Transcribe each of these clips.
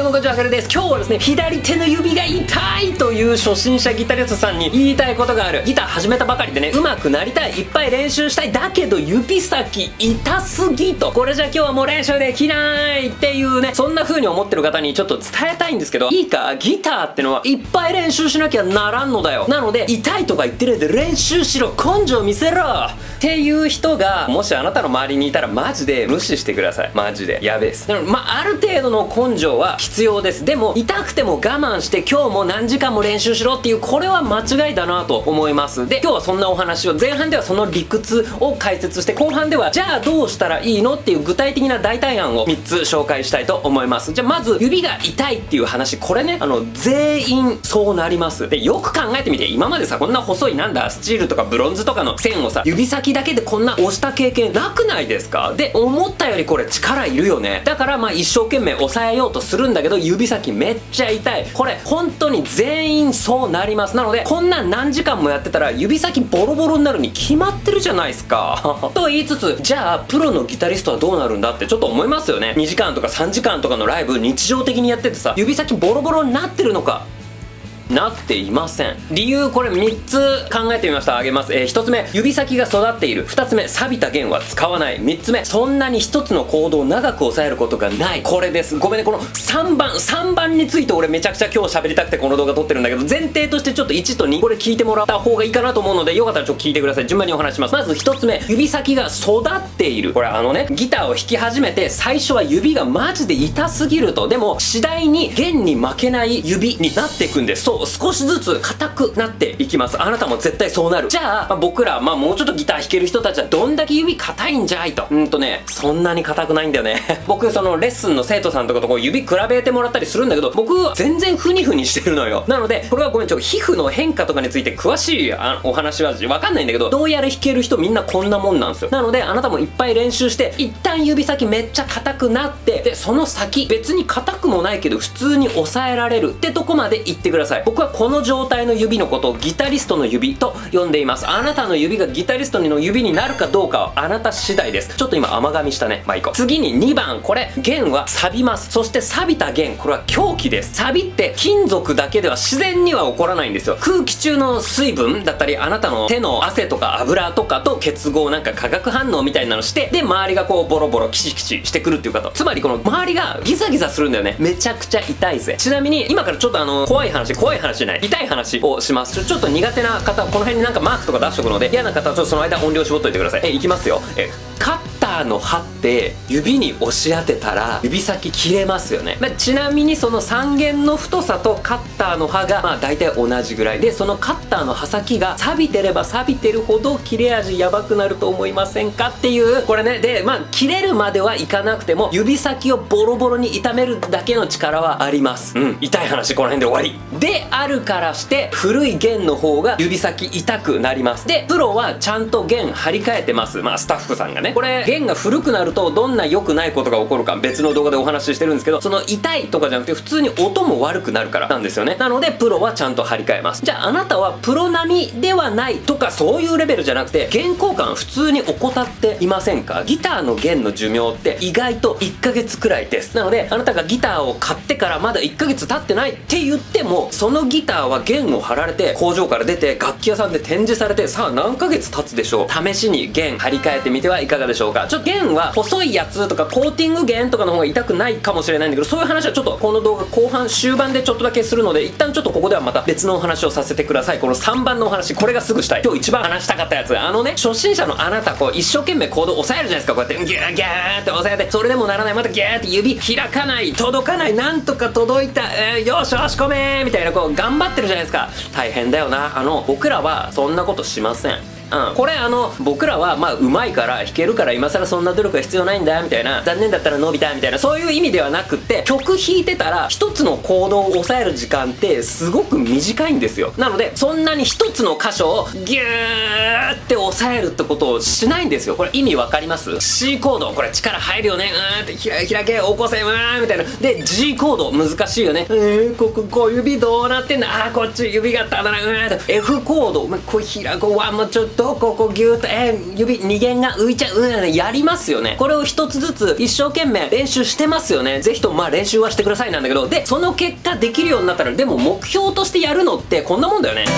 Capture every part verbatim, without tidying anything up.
もこんにちは、あかるです。今日はですね、左手の指が痛いという初心者ギタリストさんに言いたいことがある。ギター始めたばかりでね、上手くなりたい、いっぱい練習したい、だけど指先痛すぎと、これじゃ今日はもう練習できないっていうね、そんな風に思ってる方にちょっと伝えたいんですけど、いいか、ギターってのはいっぱい練習しなきゃならんのだよ。なので、痛いとか言ってるで練習しろ、根性見せろっていう人が、もしあなたの周りにいたらマジで無視してください。マジで。やべえです。まあ、ある程度の根性は必要です。でも、痛くても我慢して今日も何時間も練習しろっていう、これは間違いだなと思います。で、今日はそんなお話を、前半ではその理屈を解説して、後半では、じゃあどうしたらいいのっていう具体的な代替案をみっつ紹介したいと思います。じゃあまず、指が痛いっていう話、これね、あの、全員そうなります。で、よく考えてみて、今までさ、こんな細いなんだ、スチールとかブロンズとかの線をさ、指先だけでこんな押した経験なくないですか？で、思ったよりこれ力いるよね。だからまあ一生懸命抑えようとするんだけど、指先めっちゃ痛い。これ本当に全員そうなります。なので、こんなん何時間もやってたら指先ボロボロになるに決まってるじゃないですか。と言いつつ、じゃあプロのギタリストはどうなるんだってちょっと思いますよね。にじかんとかさんじかんとかのライブ日常的にやっててさ、指先ボロボロになってるのか？なっていません。理由これみっつ考えてみました。あげます。えー、ひとつめ、指先が育っている。ふたつめ、錆びた弦は使わない。みっつめ、そんなにひとつのコードを長く押さえることがない。これです。ごめんね、このさんばん、さんばんについて俺めちゃくちゃ今日喋りたくてこの動画撮ってるんだけど、前提としてちょっといちとに、これ聞いてもらった方がいいかなと思うので、よかったらちょっと聞いてください。順番にお話します。まずひとつめ、指先が育っている。これあのね、ギターを弾き始めて、最初は指がマジで痛すぎると。でも、次第に弦に負けない指になっていくんです。そう、少しずつ硬くなっていきます。あなたも絶対そうなる。じゃあ、まあ、僕ら、まあもうちょっとギター弾ける人たちはどんだけ指硬いんじゃいと。うんとね、そんなに硬くないんだよね。僕、そのレッスンの生徒さんとかとこう指比べてもらったりするんだけど、僕は全然フニフニしてるのよ。なので、これはごめん、ちょっと皮膚の変化とかについて詳しいあお話はわかんないんだけど、どうやら弾ける人みんなこんなもんなんですよ。なので、あなたもいっぱい練習して、一旦指先めっちゃ硬くなって、で、その先、別に硬くもないけど、普通に押さえられるってとこまで行ってください。僕はこの状態の指のことをギタリストの指と呼んでいます。あなたの指がギタリストの指になるかどうかはあなた次第です。ちょっと今甘噛みしたね。まあいいか。次ににばん、これ、弦は錆びます。そして錆びた弦、これは凶器です。錆びって金属だけでは自然には起こらないんですよ。空気中の水分だったり、あなたの手の汗とか油とかと結合、なんか化学反応みたいなのして、で、周りがこうボロボロキチキチしてくるっていうこと。つまりこの周りがギザギザするんだよね。めちゃくちゃ痛いぜ。ちなみに、今からちょっとあの、怖い話、怖い話じゃない。痛い話をします。ちょ、ちょっと苦手な方、この辺になんかマークとか出しとくので、嫌な方はちょっとその間音量絞っといてください。え、いきますよ。え、カッターの刃って指に押し当てたら指先切れますよね。まあ、ちなみにその三弦の太さとカッターの刃がまあ大体同じぐらいで、そのカッターの刃先が錆びてれば錆びてるほど切れ味やばくなると思いませんかっていう、これね。で、まあ切れるまではいかなくても指先をボロボロに痛めるだけの力はあります。うん、痛い話この辺で終わりであるからして、古い弦の方が指先痛くなります。で、プロはちゃんと弦張り替えてます。まあスタッフさんがね、これ弦が古くなるとどんな良くないことが起こるか別の動画でお話ししてるんですけど、その痛いとかじゃなくて普通に音も悪くなるからなんですよね。なのでプロはちゃんと張り替えます。じゃああなたはプロ並みではないとかそういうレベルじゃなくて、弦交換普通に怠っていませんか？ギターの弦の寿命って意外といっかげつくらいです。なのであなたがギターを買ってからまだいっかげつ経ってないって言っても、そのギターは弦を張られて工場から出て楽器屋さんで展示されて、さあ何ヶ月経つでしょう。試しに弦張り替えてみてはいかがでしょうか。ちょっと弦は細いやつとかコーティング弦とかの方が痛くないかもしれないんだけど、そういう話はちょっとこの動画後半終盤でちょっとだけするので、一旦ちょっとここではまた別のお話をさせてください。このさんばんのお話、これがすぐしたい。今日一番話したかったやつ。あのね、初心者のあなた、こう一生懸命コード押さえるじゃないですか。こうやってギャーギャーって押さえて、それでもならない、またギャーって指開かない、届かない、なんとか届いた、えー、よしよし込めーみたいな、こう頑張ってるじゃないですか。大変だよな。あの僕らはそんなことしません。うん、これあの僕らはまあうまいから弾けるから今更そんな努力が必要ないんだみたいな、残念だったら伸びたみたいな、そういう意味ではなくって、曲弾いてたら一つのコードを押さえる時間ってすごく短いんですよ。なのでそんなに一つの箇所をギューって押さえるってことをしないんですよ。これ意味わかります？ C コードこれ力入るよね、うーんって開開け起こせうーんみたいな。で G コード難しいよね、えー、ここ小指どうなってんだ、あーこっち指がただな、うーんって F コードこう開こうワンもちょとここギューッとえー、指に弦が浮いちゃう、うん、やりますよね。これを一つずつ一生懸命練習してますよね。ぜひともまあ練習はしてくださいなんだけど、でその結果できるようになったら、でも目標としてやるのってこんなもんだよね。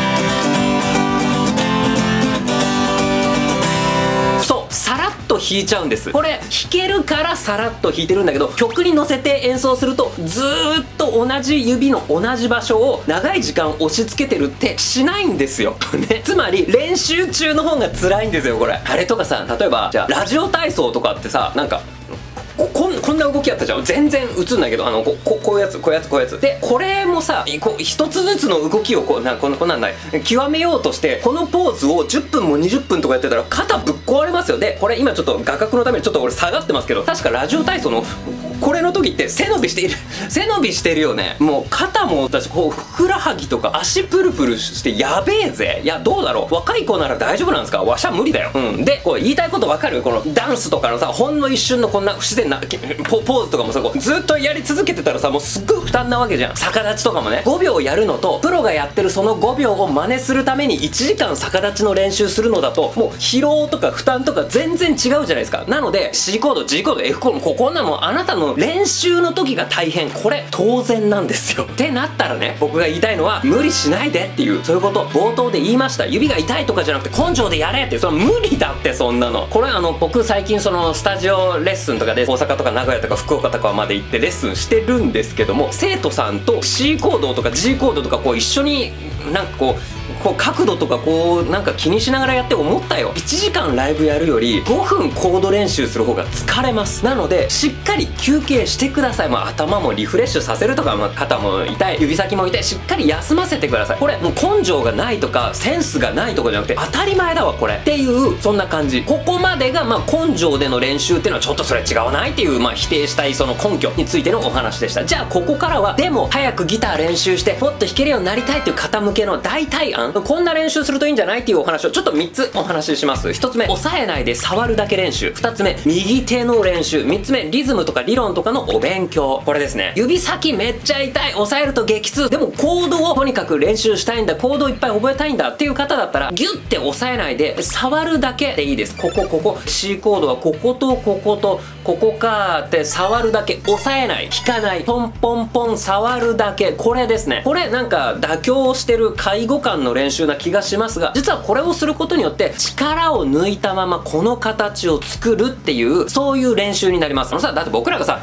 さらっと弾いちゃうんです。これ弾けるからさらっと弾いてるんだけど、曲に乗せて演奏するとずーっと同じ指の同じ場所を長い時間押し付けてるってしないんですよね。つまり練習中の方が辛いんですよこれ。あれとかさ、例えばじゃあラジオ体操とかってさ、なんかここんこんな動きやったじゃん。全然映んないけど、あのこここういうやつこういうやつこういうやつで、これもさ、こう一つずつの動きをこうなこんこんなんない極めようとして、このポーズをじゅっぷんもにじゅっぷんとかやってたら肩ぶっ壊れますよ。でこれ今ちょっと画角のためにちょっと俺下がってますけど、確かラジオ体操のこれの時って背伸びしている背伸びしてるよね。もう肩も私こうふくらはぎとか足プルプルしてやべえぜ。いやどうだろう、若い子なら大丈夫なんですか。わしゃ無理だよ。うんでこう言いたいことわかる。このダンスとかのさ、ほんの一瞬のこんな不自然なポポーズとかもさ、こうずっとやり続けてたらさ、もうすっごい負担なわけじゃん。逆立ちとかもね、ごびょうやるのとプロがやってるそのごびょうを真似するためにいちじかん逆立ちの練習するのだと、もう疲労とか負担とか全然違うじゃないですか。なので C コード G コード F コードここんなもんあなたの練習の時が大変、これ当然なんですよ。ってなったらね、僕が言いたいのは無理しないでっていう、そういうこと。冒頭で言いました。指が痛いとかじゃなくて根性でやれって、その無理だって。そんなのこれあの僕最近そのスタジオレッスンとかで大阪とか名古屋とか福岡とかまで行ってレッスンしてるんですけども、生徒さんと C コードとか G コードとかこう一緒になんかこうこう角度とかこうなんか気にしながらやって思ったよ。いちじかんライブやるよりごふんコード練習する方が疲れます。なのでしっかり休憩してください。まあ頭もリフレッシュさせるとか、まあ、肩も痛い指先も痛い、しっかり休ませてください。これもう根性がないとかセンスがないとかじゃなくて当たり前だわこれっていう、そんな感じ。ここまでがまあ根性での練習っていうのはちょっとそれ違わないっていう、まあ否定したいその根拠についてのお話でした。じゃあここからはでも早くギター練習してもっと弾けるようになりたいっていう方向けの大体案、こんな練習するといいんじゃないっていうお話をちょっとみっつお話しします。ひとつめ、押さえないで触るだけ練習。ふたつめ、右手の練習。みっつめ、リズムとか理論とかのお勉強。これですね。指先めっちゃ痛い、押さえると激痛、でもコードをとにかく練習したいんだ、コードをいっぱい覚えたいんだっていう方だったら、ギュッて押さえないで触るだけでいいです。ここここ C コードはこことこことここかーって触るだけ、押さえない、弾かない、ポンポンポン触るだけ、これですね。これなんか妥協してる介護官の練習な気がしますが、実はこれをすることによって力を抜いたままこの形を作るっていう、そういう練習になります。あのさ、だって僕らがさ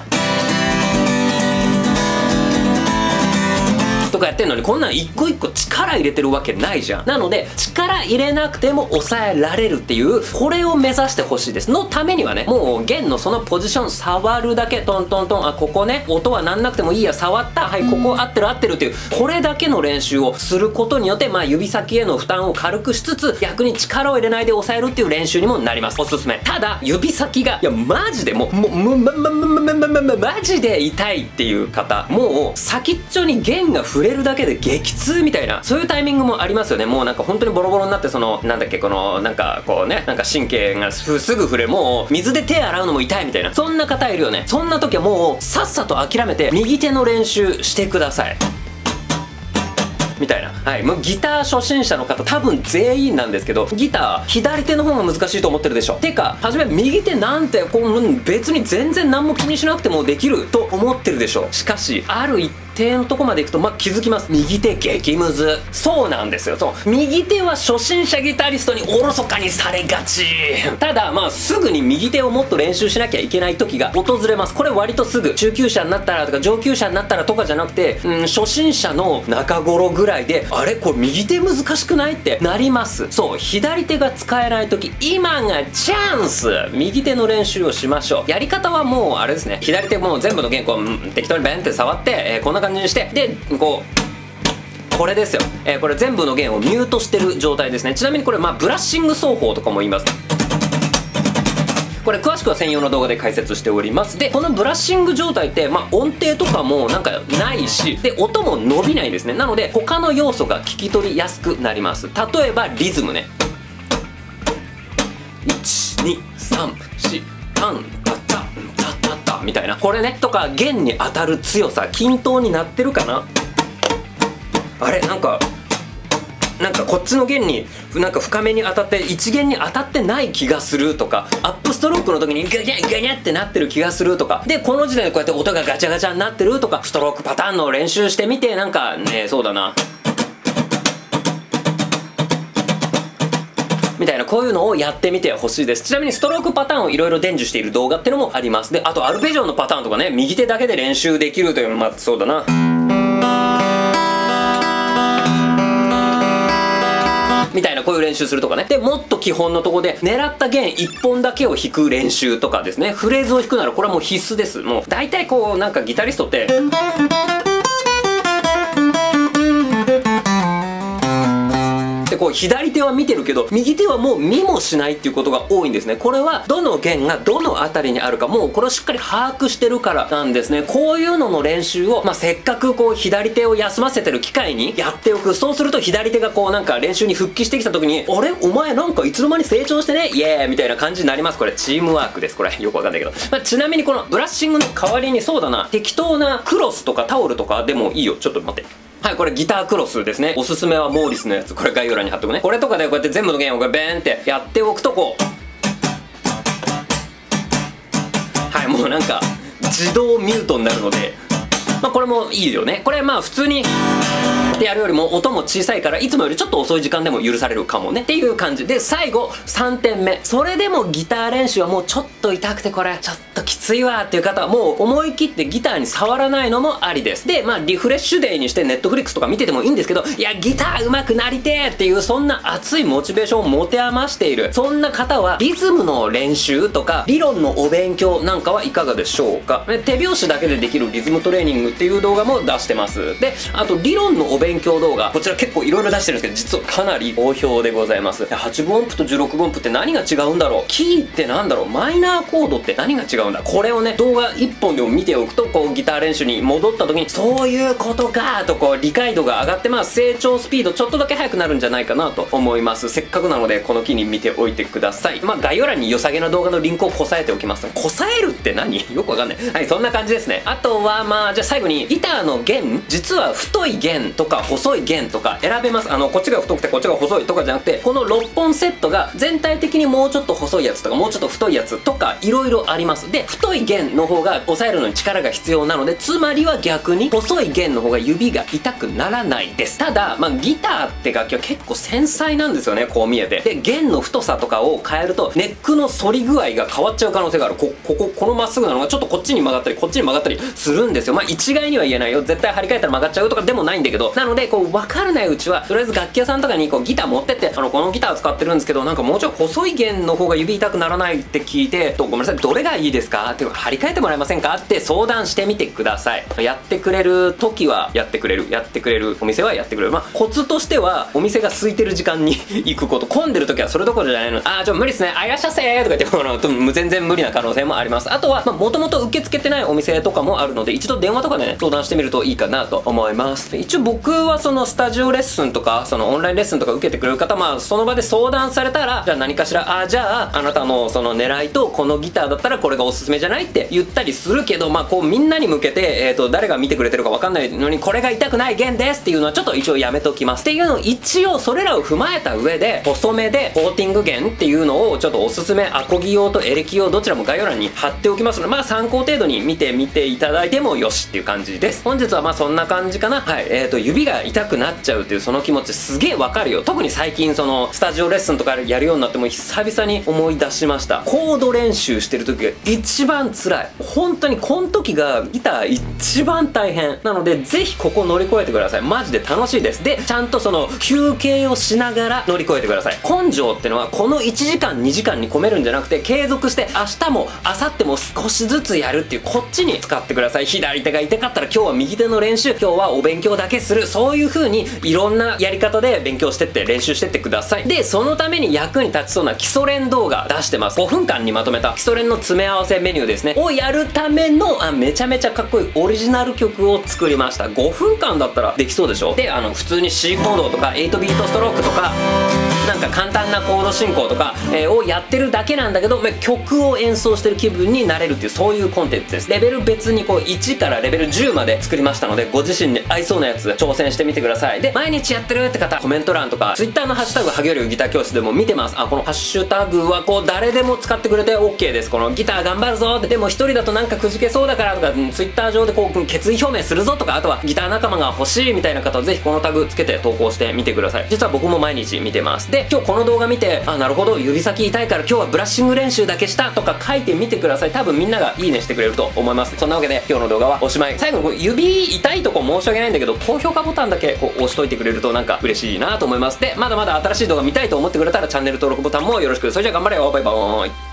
とかやってんのにこんなん一個一個力入れてるわけないじゃん。なので力入れなくても抑えられるっていう、これを目指してほしいです。のためにはね、もう弦のそのポジション触るだけ、トントントン、あここね、音はなんなくてもいいや、触った、はいここ合ってる合ってるっていう、これだけの練習をすることによって、まあ指先への負担を軽くしつつ逆に力を入れないで抑えるっていう練習にもなります。おすすめ。ただ指先がいやマジでもうもうもうまままままままマジで痛いっていう方、もう先っちょに弦が触れるだけで激痛みたいな、そういうタイミングもありますよね。もうなんか本当にボロボロになって、そのなんだっけ、このなんかこうね、なんか神経がすぐ触れ、もう水で手洗うのも痛いみたいな、そんな方いるよね。そんな時はもうさっさと諦めて右手の練習してくださいみたいな。はい、もうギター初心者の方多分全員なんですけど、ギター左手の方が難しいと思ってるでしょ。てか初め右手なんてこう別に全然何も気にしなくてもできると思ってるでしょ。しかしある一定のとこまでいくとまあ気づきます。右手激ムズ。そうなんですよ。そう右手は初心者ギタリストにおろそかにされがち。ただまあすぐに右手をもっと練習しなきゃいけない時が訪れます。これ割とすぐ、中級者になったらとか上級者になったらとかじゃなくて、うん、初心者の中頃ぐらいで、あれこれ右手難しくないってなります。そう、左手が使えない時、今がチャンス。右手の練習をしましょう。やり方はもうあれですね、左手もう全部の弦こう適当にベンって触って、えー、こんな感じにして、でこうこれですよ、えー、これ全部の弦をミュートしてる状態ですね。ちなみにこれまあブラッシング奏法とかも言います。これ詳しくは専用の動画で解説しております。でこのブラッシング状態って、まあ、音程とかもなんかないし、で音も伸びないんですね。なので他の要素が聞き取りやすくなります。例えばリズムね、いちにさんしタンタタタタタみたいな、これねとか弦に当たる強さ、均等になってるかな。あれなんかなんかこっちの弦になんか深めに当たっていち弦に当たってない気がするとか、アップストロークの時にガニャガニャってなってる気がするとかで、この時点でこうやって音がガチャガチャになってるとか、ストロークパターンの練習してみて、なんかね、そうだなみたいな、こういうのをやってみてほしいです。ちなみにストロークパターンをいろいろ伝授している動画っていうのもあります。で、あとアルペジオのパターンとかね、右手だけで練習できるというのも、まあそうだなみたいな、こういう練習するとかね。で、もっと基本のとこで狙った弦いっぽんだけを弾く練習とかですね。フレーズを弾くならこれはもう必須です。もう大体こうなんかギタリストってでこう左手は見てるけど右手はもう見もしないっていうことが多いんですね。これはどの弦がどの辺りにあるか、もうこれをしっかり把握してるからなんですね。こういうのの練習を、まあ、せっかくこう左手を休ませてる機会にやっておく。そうすると左手がこうなんか練習に復帰してきた時に、あれお前なんかいつの間に成長してねイエーイみたいな感じになります。これチームワークです。これよくわかんないけど、まあ、ちなみにこのブラッシングの代わりに、そうだな、適当なクロスとかタオルとかでもいいよ。ちょっと待って、はい、これギタークロスですね。おすすめはモーリスのやつ。これ概要欄に貼っとくね。これとかでこうやって全部の弦をこれベーンってやっておくと、こうはい、もうなんか自動ミュートになるので、まあこれもいいよね。これまあ普通にでやるよりも音も小さいから、いつもよりちょっと遅い時間でも許されるかもねっていう感じで、最後さんてんめ。それでもギター練習はもうちょっと痛くてこれちょっときついわっていう方は、もう思い切ってギターに触らないのもありです。でまあリフレッシュデーにしてネットフリックスとか見ててもいいんですけど、いやギター上手くなりてーっていう、そんな熱いモチベーションを持て余している、そんな方はリズムの練習とか理論のお勉強なんかはいかがでしょうか。手拍子だけでできるリズムトレーニングっていう動画も出してます。であと理論のお勉強動画、こちら結構いろいろ出してるんですけど、実はかなり好評でございます。はちぶ音符とじゅうろくぶ音符って何が違うんだろう、キーってなんだろう、マイナーコードって何が違うんだ、これをね動画いっぽんでも見ておくと、こうギター練習に戻った時にそういうことかとこう理解度が上がって、まあ成長スピードちょっとだけ速くなるんじゃないかなと思います。せっかくなのでこの機に見ておいてください。まあ概要欄に良さげな動画のリンクをこさえておきます。こさえるって何よくわかんない。はい、そんな感じですね。あとはまあじゃあ最後に、ギターの弦、実は太い弦とか細い弦とか選べます。あのこっちが太くてこっちが細いとかじゃなくて、このろっぽんセットが全体的にもうちょっと細いやつとかもうちょっと太いやつとかいろいろあります。で太い弦の方が押さえるのに力が必要なので、つまりは逆に細い弦の方が指が痛くならないです。ただまあギターって楽器は結構繊細なんですよね、こう見えて。で弦の太さとかを変えるとネックの反り具合が変わっちゃう可能性がある。ここここのまっすぐなのがちょっとこっちに曲がったりこっちに曲がったりするんですよ。まあ一概には言えないよ、絶対張り替えたら曲がっちゃうとかでもないんだけど、なのでこう分からないうちはとりあえず楽器屋さんとかにこうギター持ってって、あのこのギター使ってるんですけどなんかもうちょい細い弦の方が指痛くならないって聞いて、ごめんなさいどれがいいですかっていうか張り替えてもらえませんかって相談してみてください。やってくれる時はやってくれる、やってくれるお店はやってくれる。まあコツとしてはお店が空いてる時間に行くこと、混んでる時はそれどころじゃないの、あーちょ無理っすねあやしゃせーとか言ってもらうと全然無理な可能性もあります。あとはもともと受け付けてないお店とかもあるので、一度電話とかでね相談してみるといいかなと思います。一応僕はそのスタジオレッスンとかそのオンラインレッスンとか受けてくれる方、まあその場で相談されたら、じゃあ何かしら、あじゃああなたのその狙いとこのギターだったらこれがおすすめじゃないって言ったりするけど、まあこうみんなに向けて、えーと誰が見てくれてるか分かんないのにこれが痛くない弦ですっていうのはちょっと一応やめときますっていうのを、一応それらを踏まえた上で細めでコーティング弦っていうのをちょっとおすすめ、アコギ用とエレキ用どちらも概要欄に貼っておきますので、まあ参考程度に見てみていただいてもよしっていう感じです。本日はまあそんな感じかな。はい、えーと指が痛くなっちゃうっていうその気持ちすげえわかるよ。特に最近そのスタジオレッスンとかやるようになっても久々に思い出しました。コード練習してる時が一番辛い。本当にこの時がギター一番大変なので、ぜひここ乗り越えてください。マジで楽しいです。でちゃんとその休憩をしながら乗り越えてください。根性ってのはこのいちじかんにじかんに込めるんじゃなくて、継続して明日も明後日も少しずつやるっていう、こっちに使ってください。左手が痛かったら今日は右手の練習、今日はお勉強だけする、そういう風にいろんなやり方で勉強してって練習してってください。でそのために役に立ちそうな基礎練動画出してます。ごふんかんにまとめた基礎練の詰め合わせメニューですねをやるための、あめちゃめちゃかっこいいオリジナル曲を作りました。ごふんかんだったらできそうでしょ。であの普通に C コードとかはちビートストロークとかなんか簡単なコード進行とか、えー、をやってるだけなんだけど、まあ、曲を演奏してる気分になれるっていう、そういうコンテンツです。レベル別にこういちからレベルじゅうまで作りましたので、ご自身に合いそうなやつ挑戦してみてください。で、毎日やってるって方、コメント欄とか Twitter のハッシュタグハゲるギター教室でも見てます。あ、このハッシュタグはこう誰でも使ってくれて オーケー です。このギター頑張るぞって、でも一人だとなんかくじけそうだからとか、Twitter 上でこう決意表明するぞとか、あとはギター仲間が欲しいみたいな方はぜひこのタグつけて投稿してみてください。実は僕も毎日見てます。で、今日この動画見て、あ、なるほど、指先痛いから今日はブラッシング練習だけしたとか書いてみてください。多分みんながいいねしてくれると思います。そんなわけで今日の動画はおしまい。最後にこう指痛いとこ申し訳ないんだけど、高評価ボタンだけこう押しといてくれるとなんか嬉しいなと思います。で、まだまだ新しい動画見たいと思ってくれたらチャンネル登録ボタンもよろしく。それじゃあ頑張れよ、バイバーイ。